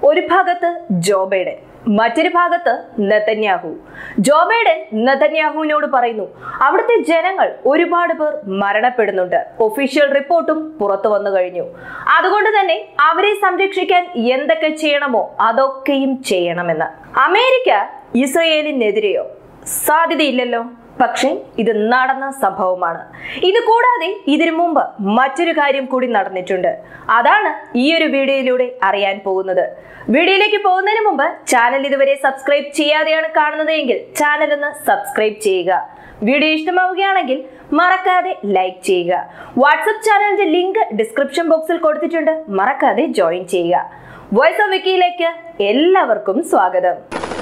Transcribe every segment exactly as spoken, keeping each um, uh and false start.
ഒരു ഭാഗത്ത് Joe Biden, മറ്റൊരു ഭാഗത്ത് നെതന്യാഹു. ജോ ബൈഡൻ നെതന്യാഹുവിനോട് പറയുന്നു, അവിടുത്തെ ജനങ്ങൾ ഒരുപാട് പേർ മരണപ്പെടുന്നുണ്ട്, ഒഫീഷ്യൽ റിപ്പോർട്ടും പുറത്തു വന്നു കഴിഞ്ഞു. അതുകൊണ്ട് തന്നെ അവരെ സംരക്ഷിക്കാൻ എന്തൊക്കെ ചെയ്യണമോ അതൊക്കെയും ചെയ്യണമെന്ന്. അമേരിക്ക ഇസ്രയേലിനെതിരെയോ? സാധ്യതയില്ലല്ലോ. പക്ഷേ ഇത് നടന്ന സംഭവമാണ്. ഇത് കൂടാതെ ഇതിനു മുമ്പ് മറ്റൊരു കാര്യം കൂടി നടന്നിട്ടുണ്ട്. അതാണ് ഈ ഒരു വീഡിയോയിലൂടെ അറിയാൻ പോകുന്നത്. വീഡിയോയിലേക്ക് പോകുന്നതിന് മുമ്പ് ചാനൽ ഇതുവരെ സബ്സ്ക്രൈബ് ചെയ്യാതെയാണ് കാണുന്നത് എങ്കിൽ ചാനൽ ഒന്ന് സബ്സ്ക്രൈബ് ചെയ്യുക. വീഡിയോ ഇഷ്ടമാവുകയാണെങ്കിൽ മറക്കാതെ ലൈക്ക് ചെയ്യുക. വാട്സ്ആപ്പ് ചാനലിന്റെ ലിങ്ക് ഡിസ്ക്രിപ്ഷൻ ബോക്സിൽ കൊടുത്തിട്ടുണ്ട്, മറക്കാതെ ജോയിൻ ചെയ്യുക. വോയിസ് ഓഫ് വിക്കിയിലേക്ക് എല്ലാവർക്കും സ്വാഗതം.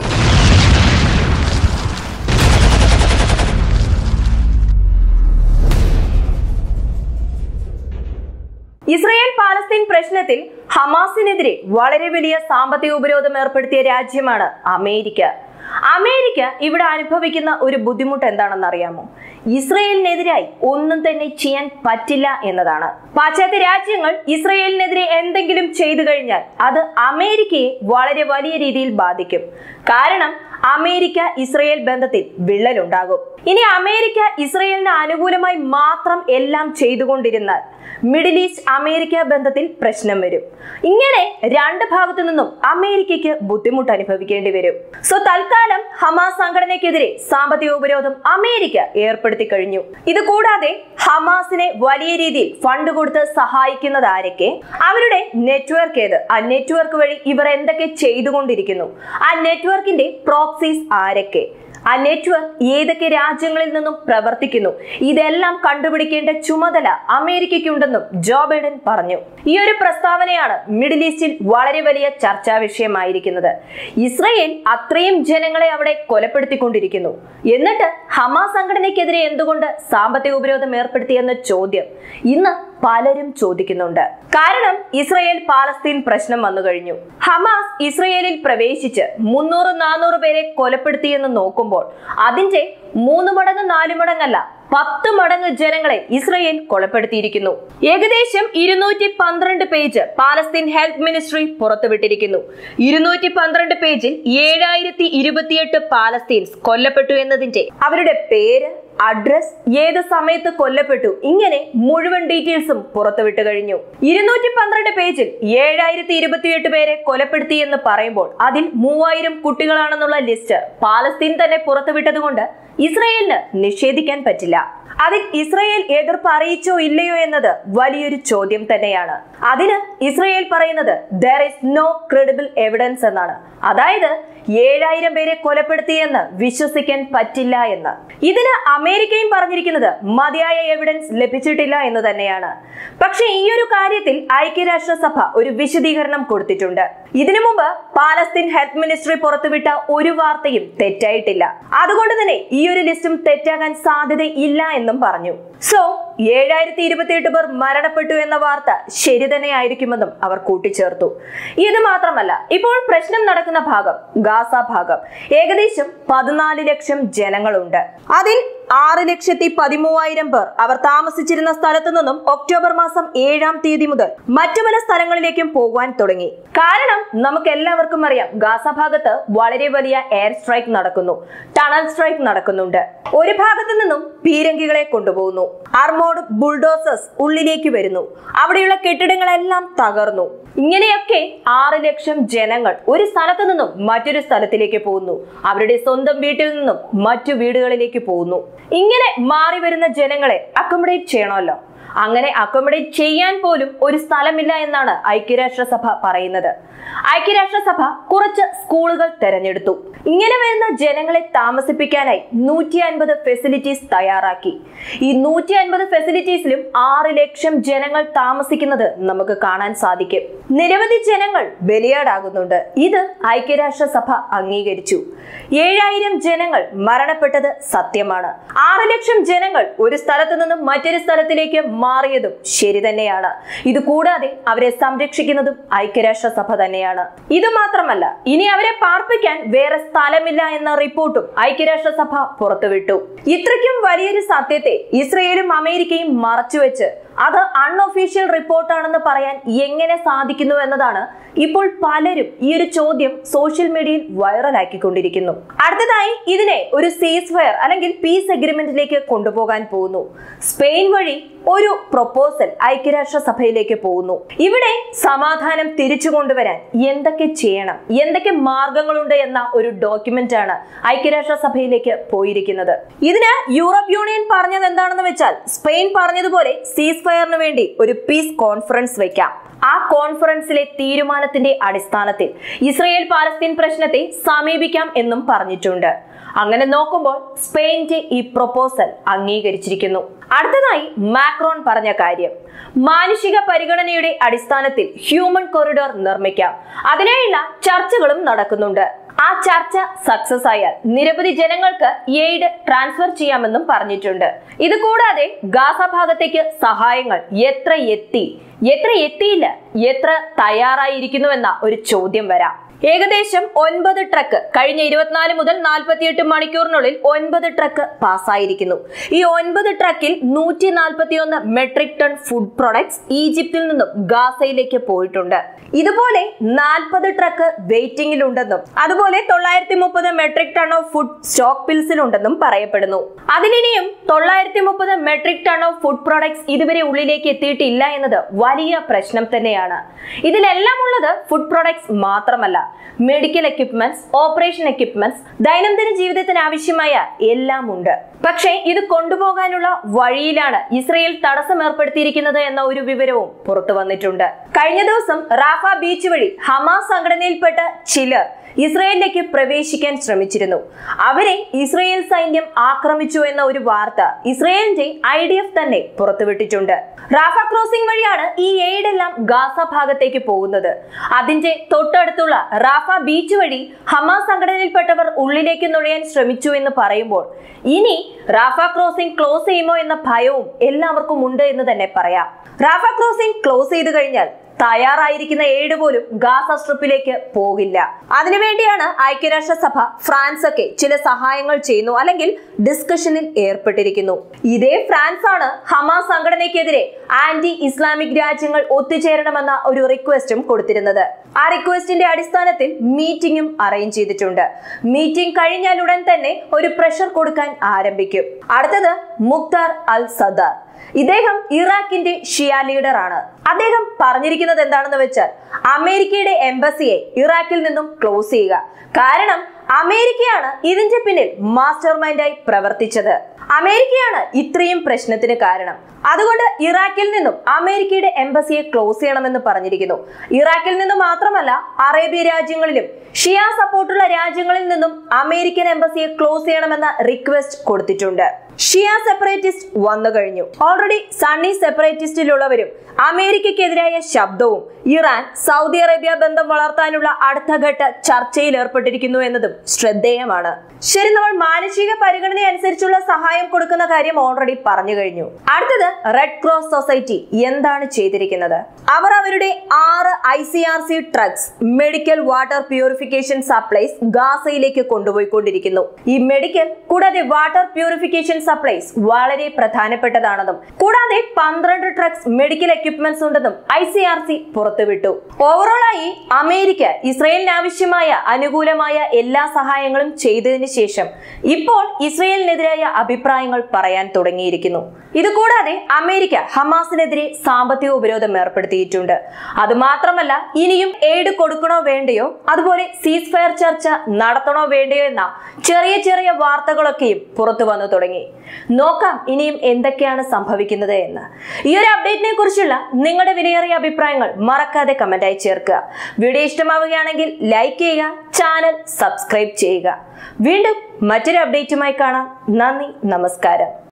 ഇസ്രയേൽ പാലസ്തീൻ പ്രശ്നത്തിൽ ഹമാസിനെതിരെ വളരെ വലിയ സാമ്പത്തിക ഉപരോധം ഏർപ്പെടുത്തിയ രാജ്യമാണ് അമേരിക്ക. അമേരിക്ക ഇവിടെ അനുഭവിക്കുന്ന ഒരു ബുദ്ധിമുട്ട് എന്താണെന്ന് അറിയാമോ? ഇസ്രയേലിനെതിരായി ഒന്നും തന്നെ ചെയ്യാൻ പറ്റില്ല എന്നതാണ്. പാശ്ചാത്യ രാജ്യങ്ങൾ ഇസ്രയേലിനെതിരെ എന്തെങ്കിലും ചെയ്തു കഴിഞ്ഞാൽ അത് അമേരിക്കയെ വളരെ വലിയ രീതിയിൽ ബാധിക്കും. കാരണം അമേരിക്ക ഇസ്രയേൽ ബന്ധത്തിൽ വിള്ളലുണ്ടാകും. ഇനി അമേരിക്ക ഇസ്രയേലിന് അനുകൂലമായി മാത്രം എല്ലാം ചെയ്തുകൊണ്ടിരുന്നാൽ മിഡിൽ ഈസ്റ്റ് അമേരിക്ക ബന്ധത്തിൽ പ്രശ്നം വരും. ഇങ്ങനെ രണ്ട് ഭാഗത്തു നിന്നും അമേരിക്കയ്ക്ക് ബുദ്ധിമുട്ട് അനുഭവിക്കേണ്ടി വരും. സോ തൽക്കാലം ഹമാസ് സംഘടനയ്ക്കെതിരെ സാമ്പത്തിക ഉപരോധം അമേരിക്ക ഏർപ്പെടുത്തി കഴിഞ്ഞു. ഇത് കൂടാതെ ഹമാസിനെ വലിയ രീതിയിൽ ഫണ്ട് കൊടുത്ത് സഹായിക്കുന്നത് ആരൊക്കെ, അവരുടെ നെറ്റ്വർക്ക് ഏത്, ആ നെറ്റ്വർക്ക് വഴി ഇവർ എന്തൊക്കെ ചെയ്തുകൊണ്ടിരിക്കുന്നു, ആ നെറ്റ്വർക്കിന്റെ പ്രോക്സീസ് ആരൊക്കെ, ആ നെറ്റ്വർക്ക് ഏതൊക്കെ രാജ്യങ്ങളിൽ നിന്നും പ്രവർത്തിക്കുന്നു, ഇതെല്ലാം കണ്ടുപിടിക്കേണ്ട ചുമതല അമേരിക്കയ്ക്കുണ്ടെന്നും ജോ ബൈഡൻ പറഞ്ഞു. ഈ ഒരു പ്രസ്താവനയാണ് മിഡിൽ ഈസ്റ്റിൽ വളരെ വലിയ ചർച്ചാ വിഷയമായിരിക്കുന്നത്. ഇസ്രയേൽ അത്രയും ജനങ്ങളെ അവിടെ കൊലപ്പെടുത്തിക്കൊണ്ടിരിക്കുന്നു, എന്നിട്ട് ഹമാസ് സംഘടനയ്ക്കെതിരെ എന്തുകൊണ്ട് സാമ്പത്തിക ഉപരോധം ഏർപ്പെടുത്തിയെന്ന ചോദ്യം ഇന്ന് പലരും ചോദിക്കുന്നുണ്ട്. കാരണം ഇസ്രയേൽ പാലസ്തീൻ പ്രശ്നം വന്നു കഴിഞ്ഞു. ഹമാസ് ഇസ്രയേലിൽ പ്രവേശിച്ച് മുന്നൂറ് നാനൂറ് പേരെ കൊലപ്പെടുത്തിയെന്ന് നോക്കുമ്പോൾ അതിന്റെ മൂന്ന് മടങ്ങ് നാല് മടങ്ങല്ല പത്ത് മടങ്ങ് ജനങ്ങളെ ഇസ്രയേൽ കൊലപ്പെടുത്തിയിരിക്കുന്നു. ഏകദേശം ഇരുന്നൂറ്റി പന്ത്രണ്ട് പേജ് പാലസ്തീൻ ഹെൽത്ത് മിനിസ്ട്രി പുറത്തുവിട്ടിരിക്കുന്നു. ഇരുന്നൂറ്റി പന്ത്രണ്ട് പേജിൽ ഏഴായിരത്തി ഇരുപത്തിയെട്ട് പാലസ്തീൻസ് കൊല്ലപ്പെട്ടു എന്നതിന്റെ അവരുടെ പേര്, അഡ്രസ്, ഏത് സമയത്ത് കൊല്ലപ്പെട്ടു, ഇങ്ങനെ മുഴുവൻ ഡീറ്റെയിൽസും പുറത്തുവിട്ട് കഴിഞ്ഞു. ഇരുന്നൂറ്റി പന്ത്രണ്ട് പേജിൽ ഏഴായിരത്തി ഇരുപത്തിയെട്ട് പേരെ കൊലപ്പെടുത്തി എന്ന് പറയുമ്പോൾ അതിൽ മൂവായിരം കുട്ടികളാണെന്നുള്ള ലിസ്റ്റ് പാലസ്തീൻ തന്നെ പുറത്തുവിട്ടത് കൊണ്ട് ഇസ്രയേലിന് നിഷേധിക്കാൻ പറ്റില്ല. അതിൽ ഇസ്രയേൽ എതിർപ്പ് അറിയിച്ചോ ഇല്ലയോ എന്നത് വലിയൊരു ചോദ്യം തന്നെയാണ്. അതിന് ഇസ്രയേൽ പറയുന്നത് there is no credible evidence എന്നാണ്. അതായത് ഏഴായിരം പേരെ കൊലപ്പെടുത്തിയെന്ന് വിശ്വസിക്കാൻ പറ്റില്ല എന്ന്. ഇതിന് അമേരിക്കയും പറഞ്ഞിരിക്കുന്നത് മതിയായ എവിഡൻസ് ലഭിച്ചിട്ടില്ല എന്ന് തന്നെയാണ്. പക്ഷെ ഈ ഒരു കാര്യത്തിൽ ഐക്യരാഷ്ട്രസഭ ഒരു വിശദീകരണം കൊടുത്തിട്ടുണ്ട്. ഇതിനു മുമ്പ് പാലസ്തീൻ ഹെൽത്ത് മിനിസ്ട്രി പുറത്തുവിട്ട ഒരു വാർത്തയും തെറ്റായിട്ടില്ല. അതുകൊണ്ട് തന്നെ ഈ ഒരു ലിസ്റ്റും തെറ്റാകാൻ സാധ്യതയില്ല എന്നും പറഞ്ഞു. സോ ഏഴായിരത്തി ഇരുപത്തിയെട്ട് പേർ മരണപ്പെട്ടു എന്ന വാർത്ത ശരി തന്നെ ആയിരിക്കുമെന്നും അവർ കൂട്ടിച്ചേർത്തു. ഇത് മാത്രമല്ല, ഇപ്പോൾ പ്രശ്നം നടക്കുന്ന ഭാഗം ഗാസ ഭാഗം ഏകദേശം പതിനാല് ലക്ഷം ജനങ്ങളുണ്ട്. അതിൽ ആറ് ലക്ഷത്തി പതിമൂവായിരം പേർ അവർ താമസിച്ചിരുന്ന സ്ഥലത്തു നിന്നും ഒക്ടോബർ മാസം ഏഴാം തീയതി മുതൽ മറ്റു പല സ്ഥലങ്ങളിലേക്കും പോകുവാൻ തുടങ്ങി. കാരണം നമുക്ക് എല്ലാവർക്കും അറിയാം, ഗാസ ഭാഗത്ത് വളരെ വലിയ എയർ സ്ട്രൈക്ക് നടക്കുന്നു, ടണൽ സ്ട്രൈക്ക് നടക്കുന്നുണ്ട്. ഒരു ഭാഗത്തു നിന്നും പീരങ്കികളെ കൊണ്ടുപോകുന്നു, ആർമോഡ് ബുൾഡോസേഴ്സ് ഉള്ളിലേക്ക് വരുന്നു, അവിടെയുള്ള കെട്ടിടങ്ങളെല്ലാം തകർന്നു. ഇങ്ങനെയൊക്കെ ആറ് ലക്ഷം ജനങ്ങൾ ഒരു സ്ഥലത്തു നിന്നും മറ്റൊരു സ്ഥലത്തിലേക്ക് പോകുന്നു, അവരുടെ സ്വന്തം വീട്ടിൽ നിന്നും മറ്റു വീടുകളിലേക്ക് പോകുന്നു. ഇങ്ങനെ മാറി വരുന്ന ജനങ്ങളെ അക്കോമഡേറ്റ് ചെയ്യണമല്ലോ. അങ്ങനെ അക്കോമഡേറ്റ് ചെയ്യാൻ പോലും ഒരു സ്ഥലമില്ല എന്നാണ് ഐക്യരാഷ്ട്രസഭ പറയുന്നത്. ഐക്യരാഷ്ട്രസഭ കുറച്ച് സ്കൂളുകൾ തെരഞ്ഞെടുത്തു. ഇങ്ങനെ വരുന്ന ജനങ്ങളെ താമസിപ്പിക്കാനായി നൂറ്റി അൻപത് ഫെസിലിറ്റീസ് തയ്യാറാക്കി. ഈ നൂറ്റി അൻപത് ഫെസിലിറ്റീസിലും ആറ് ലക്ഷം ജനങ്ങൾ താമസിക്കുന്നത് നമുക്ക് കാണാൻ സാധിക്കും. നിരവധി ജനങ്ങൾ ബലിയാടാകുന്നുണ്ട്. ഇത് ഐക്യരാഷ്ട്രസഭ അംഗീകരിച്ചു. ഏഴായിരം ജനങ്ങൾ മരണപ്പെട്ടത് സത്യമാണ്. ആറ് ലക്ഷം ജനങ്ങൾ ഒരു സ്ഥലത്തു നിന്നും മറ്റൊരു സ്ഥലത്തിലേക്ക് മാറിയതും ശരി തന്നെയാണ്. ഇത് കൂടാതെ അവരെ സംരക്ഷിക്കുന്നതും ഐക്യരാഷ്ട്രസഭ തന്നെയാണ്. ഇത് മാത്രമല്ല, ഇനി അവരെ പാർപ്പിക്കാൻ വേറെ സ്ഥലമില്ല എന്ന റിപ്പോർട്ടും ഐക്യരാഷ്ട്രസഭ പുറത്തുവിട്ടു. ഇത്രയ്ക്കും വലിയൊരു സത്യത്തെ ഇസ്രയേലും അമേരിക്കയും മറച്ചുവെച്ച് അത് അൺഒഫീഷ്യൽ റിപ്പോർട്ടാണെന്ന് പറയാൻ എങ്ങനെ സാധിക്കുന്നു എന്നതാണ് ഇപ്പോൾ പലരും ഈ ഒരു ചോദ്യം സോഷ്യൽ മീഡിയയിൽ വൈറലാക്കിക്കൊണ്ടിരിക്കുന്നു. അടുത്തതായി ഇതിനെ ഒരു സീസ് ഫയർ അല്ലെങ്കിൽ പീസ് അഗ്രിമെന്റിലേക്ക് കൊണ്ടുപോകാൻ പോകുന്നു. സ്പെയിൻ വഴി ഒരു പ്രൊപ്പോസൽ ഐക്യരാഷ്ട്ര സഭയിലേക്ക് പോകുന്നു. ഇവിടെ സമാധാനം തിരിച്ചു കൊണ്ടുവരാൻ എന്തൊക്കെ ചെയ്യണം, എന്തൊക്കെ മാർഗങ്ങളുണ്ട് എന്ന ഒരു ഡോക്യുമെന്റ് ആണ് ഐക്യരാഷ്ട്ര സഭയിലേക്ക് പോയിരിക്കുന്നത്. ഇതിന് യൂറോപ്പ് യൂണിയൻ പറഞ്ഞത് എന്താണെന്ന് വെച്ചാൽ, സ്പെയിൻ പറഞ്ഞതുപോലെ സീസ് ഫയറിന് വേണ്ടി ഒരു പീസ് കോൺഫറൻസ് വെക്കാം. ആ കോൺഫറൻസിലെ തീരുമാനത്തിന്റെ അടിസ്ഥാനത്തിൽ ഇസ്രയേൽ പാലസ്തീൻ പ്രശ്നത്തെ സമീപിക്കാം എന്നും പറഞ്ഞിട്ടുണ്ട്. അങ്ങനെ നോക്കുമ്പോൾ സ്പെയിന്റെ ഈ പ്രൊപ്പോസൽ അംഗീകരിച്ചിരിക്കുന്നു. അടുത്തതായി മാക്രോൺ പറഞ്ഞ കാര്യം, മാനുഷിക പരിഗണനയുടെ അടിസ്ഥാനത്തിൽ ഹ്യൂമൻ കോറിഡോർ നിർമ്മിക്കാം. അതിനായുള്ള ചർച്ചകളും നടക്കുന്നുണ്ട്. ആ ചർച്ച സക്സസ് ആയാൽ നിരവധി ജനങ്ങൾക്ക് എയ്ഡ് ട്രാൻസ്ഫർ ചെയ്യാമെന്നും പറഞ്ഞിട്ടുണ്ട്. ഇത് കൂടാതെ ഗാസ ഭാഗത്തേക്ക് സഹായങ്ങൾ എത്ര എത്തി, എത്ര എത്തിയില്ല, എത്ര തയ്യാറായിരിക്കുന്നുവെന്ന ഒരു ചോദ്യം വരാം. ഏകദേശം ഒൻപത് ട്രക്ക് കഴിഞ്ഞ ഇരുപത്തിനാല് മുതൽ നാൽപ്പത്തിയെട്ട് മണിക്കൂറിനുള്ളിൽ ഒൻപത് ട്രക്ക് പാസ്സായിരിക്കുന്നു. ഈ ഒൻപത് ട്രക്കിൽ നൂറ്റി നാൽപ്പത്തി ഒന്ന് മെട്രിക് ടൺ ഫുഡ് പ്രൊഡക്ട്സ് ഈജിപ്തിൽ നിന്നും ഗാസയിലേക്ക് പോയിട്ടുണ്ട്. ഇതുപോലെ നാൽപ്പത് ട്രക്ക് വെയിറ്റിംഗിലുണ്ടെന്നും അതുപോലെ തൊള്ളായിരത്തി മുപ്പത് metric ton of food stock പിൽസിലുണ്ടെന്നും പറയപ്പെടുന്നു. അതിനിയും തൊള്ളായിരത്തി മുപ്പത് metric ton of food products ഇതുവരെ ഉള്ളിലേക്ക് എത്തിയിട്ടില്ല എന്നത് വലിയ പ്രശ്നം തന്നെയാണ്. ഇതിലെല്ലാം ഉള്ളത് ഫുഡ് പ്രൊഡക്ട്സ് മാത്രമല്ല, മെഡിക്കൽ എക്യുപ്മെന്റ്സ്, ഓപ്പറേഷൻ എക്യുപ്മെന്റ്സ്, ദൈനംദിന ജീവിതത്തിന് ആവശ്യമായ എല്ലാം ഉണ്ട്. പക്ഷേ ഇത് കൊണ്ടുപോകാനുള്ള വഴിയിലാണ് ഇസ്രയേൽ തടസ്സം ഏർപ്പെടുത്തിയിരിക്കുന്നത് എന്ന ഒരു വിവരവും പുറത്തു വന്നിട്ടുണ്ട്. കഴിഞ്ഞ ദിവസം റാഫ ബീച്ച് വഴി ഹമാസ് സംഘടനയിൽപ്പെട്ട ചിലർ ഇസ്രയേലിലേക്ക് പ്രവേശിക്കാൻ ശ്രമിച്ചിരുന്നു. അവരെ ഇസ്രയേൽ സൈന്യം ആക്രമിച്ചു എന്ന ഒരു വാർത്ത ഇസ്രയേലിന്റെ ഐ ഡി എഫ് തന്നെ പുറത്തുവിട്ടിട്ടുണ്ട്. റാഫ ക്രോസിംഗ് വഴിയാണ് ഈ എയ്ഡ് എല്ലാം ഗാസ ഭാഗത്തേക്ക് പോകുന്നത്. അതിന്റെ തൊട്ടടുത്തുള്ള റാഫ ബീച്ച് വഴി ഹമാസ് സംഘടനയിൽപ്പെട്ടവർ ഉള്ളിലേക്ക് നുഴയാൻ ശ്രമിച്ചു എന്ന് പറയുമ്പോൾ ഇനി റാഫ ക്രോസിംഗ് ക്ലോസ് ചെയ്യുമോ എന്ന ഭയവും എല്ലാവർക്കും ഉണ്ട് എന്ന് തന്നെ പറയാം. റാഫ ക്രോസിംഗ് ക്ലോസ് ചെയ്തു കഴിഞ്ഞാൽ തയ്യാറായിരിക്കുന്ന എയ്ഡ് പോലും ഗാസ സ്ട്രിപ്പിലേക്ക് പോകില്ല. അതിനുവേണ്ടിയാണ് ഐക്യരാഷ്ട്ര സഭ, ഫ്രാൻസ് ഒക്കെ ചില സഹായങ്ങൾ ചെയ്യുന്നു അല്ലെങ്കിൽ ഡിസ്കഷനിൽ ഏർപ്പെട്ടിരിക്കുന്നു. ഇതേ ഫ്രാൻസ് ആണ് ഹമാസ് സംഘടനയ്ക്കെതിരെ ആന്റി ഇസ്ലാമിക് രാജ്യങ്ങൾ ഒത്തുചേരണമെന്ന ഒരു റിക്വസ്റ്റും കൊടുത്തിരുന്നത്. ആ റിക്വസ്റ്റിന്റെ അടിസ്ഥാനത്തിൽ മീറ്റിംഗും അറേഞ്ച് ചെയ്തിട്ടുണ്ട്. മീറ്റിംഗ് കഴിഞ്ഞാൽ ഉടൻ തന്നെ ഒരു പ്രഷർ കൊടുക്കാൻ ആരംഭിക്കും. അടുത്തത് മുഖ്താർ അൽ സദാർ. ഇദ്ദേഹം ഇറാഖിന്റെ ഷിയ ലീഡർ ആണ്. അദ്ദേഹം പറഞ്ഞിരിക്കുന്നത് എന്താണെന്ന് വെച്ചാൽ, അമേരിക്കയുടെ എംബസിയെ ഇറാഖിൽ നിന്നും ക്ലോസ് ചെയ്യുക. കാരണം അമേരിക്കയാണ് ഇതിന്റെ പിന്നിൽ മാസ്റ്റർ മൈൻഡായി പ്രവർത്തിച്ചത്. അമേരിക്കയാണ് ഇത്രയും പ്രശ്നത്തിന് കാരണം. അതുകൊണ്ട് ഇറാഖിൽ നിന്നും അമേരിക്കയുടെ എംബസിയെ ക്ലോസ് ചെയ്യണമെന്ന് പറഞ്ഞിരിക്കുന്നു. ഇറാഖിൽ നിന്നും മാത്രമല്ല, അറേബ്യ രാജ്യങ്ങളിലും ഷിയ സപ്പോർട്ടുള്ള രാജ്യങ്ങളിൽ നിന്നും അമേരിക്കൻ എംബസിയെ ക്ലോസ് ചെയ്യണമെന്ന റിക്വസ്റ്റ് കൊടുത്തിട്ടുണ്ട്. ഷിയ സെപ്പറേറ്റിസ്റ്റ് വന്നു കഴിഞ്ഞു. ഓൾറെഡി സണ്ണി സെപ്പറേറ്റിസ്റ്റിലുള്ളവരും അമേരിക്കക്കെതിരായ ശബ്ദവും ഇറാൻ സൗദി അറേബ്യ ബന്ധം വളർത്താനുള്ള അടുത്ത ഘട്ട ചർച്ചയിൽ ഏർപ്പെട്ടിരിക്കുന്നു എന്നതും ശ്രദ്ധേയമാണ്. ശരി, നമ്മൾ മാനുഷിക പരിഗണന അനുസരിച്ചുള്ള സഹായം കൊടുക്കുന്ന കാര്യം ഓൾറെഡി പറഞ്ഞു കഴിഞ്ഞു. അടുത്തത് റെഡ് ക്രോസ് സൊസൈറ്റി എന്താണ് ചെയ്തിരിക്കുന്നത്? അവർ അവരുടെ ആറ് I C R C trucks medical water purification supplies ഗാസയിലേക്ക് കൊണ്ടുപോയിക്കൊണ്ടിരിക്കുന്നു. ഈ മെഡിക്കൽ കൂടാതെ വാട്ടർ പ്യൂരിഫിക്കേഷൻ സപ്ലൈസ് വളരെ പ്രധാനപ്പെട്ടതാണെന്നും കൂടാതെ പന്ത്രണ്ട് ട്രക്സ് മെഡിക്കൽ എക്യുപ്മെന്റ്സ് ഉണ്ടെന്നും ഐ സി ആർ സി പുറത്തുവിട്ടു. ഓവറോളായി അമേരിക്ക ഇസ്രയേലിന് ആവശ്യമായ അനുകൂലമായ എല്ലാ സഹായങ്ങളും ചെയ്തതിന് ശേഷം ഇപ്പോൾ ഇസ്രയേലിനെതിരായ അഭിപ്രായങ്ങൾ പറയാൻ തുടങ്ങിയിരിക്കുന്നു. ഇതുകൂടാതെ അമേരിക്ക ഹമാസിനെതിരെ സാമ്പത്തിക ഉപരോധം ഏർപ്പെടുത്തിയിട്ടുണ്ട്. അത് മാത്രമല്ല, ഇനിയും എയ്ഡ് കൊടുക്കണോ വേണ്ടയോ, അതുപോലെ സീസ് ഫയർ ചർച്ച നടത്തണോ വേണ്ടയോ എന്ന ചെറിയ ചെറിയ വാർത്തകളൊക്കെയും പുറത്തു വന്നു തുടങ്ങി. നോക്കാം ഇനിയും എന്തൊക്കെയാണ് സംഭവിക്കുന്നത് എന്ന്. ഈ ഒരു അപ്ഡേറ്റിനെ കുറിച്ചുള്ള നിങ്ങളുടെ വിലയേറിയ അഭിപ്രായങ്ങൾ മറക്കാതെ കമന്റായി ചേർക്കുക. വീഡിയോ ഇഷ്ടമാവുകയാണെങ്കിൽ ലൈക്ക് ചെയ്യുക, ചാനൽ സബ്സ്ക്രൈബ് ചെയ്യുക. വീണ്ടും മറ്റൊരു അപ്ഡേറ്റുമായി കാണാം. നന്ദി, നമസ്കാരം.